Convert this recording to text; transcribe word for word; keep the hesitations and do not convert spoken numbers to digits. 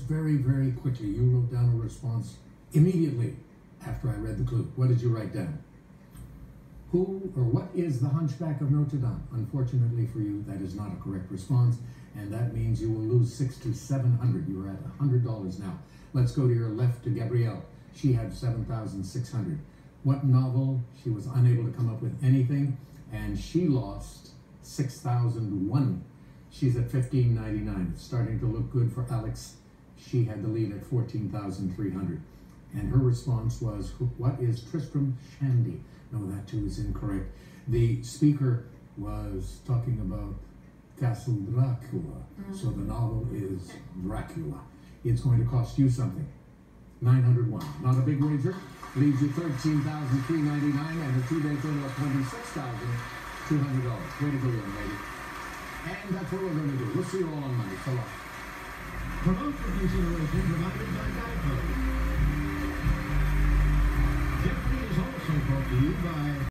very, very quickly. You wrote down a response immediately after I read the clue. What did you write down? Who or what is the Hunchback of Notre Dame? Unfortunately for you, that is not a correct response, and that means you will lose six to seven hundred. You are at a hundred dollars now. Let's go to your left to Gabrielle. She had seven thousand six hundred. What novel? She was unable to come up with anything, and she lost six thousand one. She's at fifteen ninety-nine. It's starting to look good for Alex. She had the lead at fourteen thousand three hundred. And her response was, what is Tristram Shandy? No, that too is incorrect. The speaker was talking about Castle Dracula. Mm. So the novel is Dracula. It's going to cost you something. nine hundred one. Not a big wager. Leaves you thirteen thousand three hundred ninety-nine and a two-day total of twenty-six thousand two hundred dollars. Way to go, young lady. And that's what we're going to do. We'll see you all on Monday. So long. Promotional consideration provided by Geico. Jeopardy is also brought to you by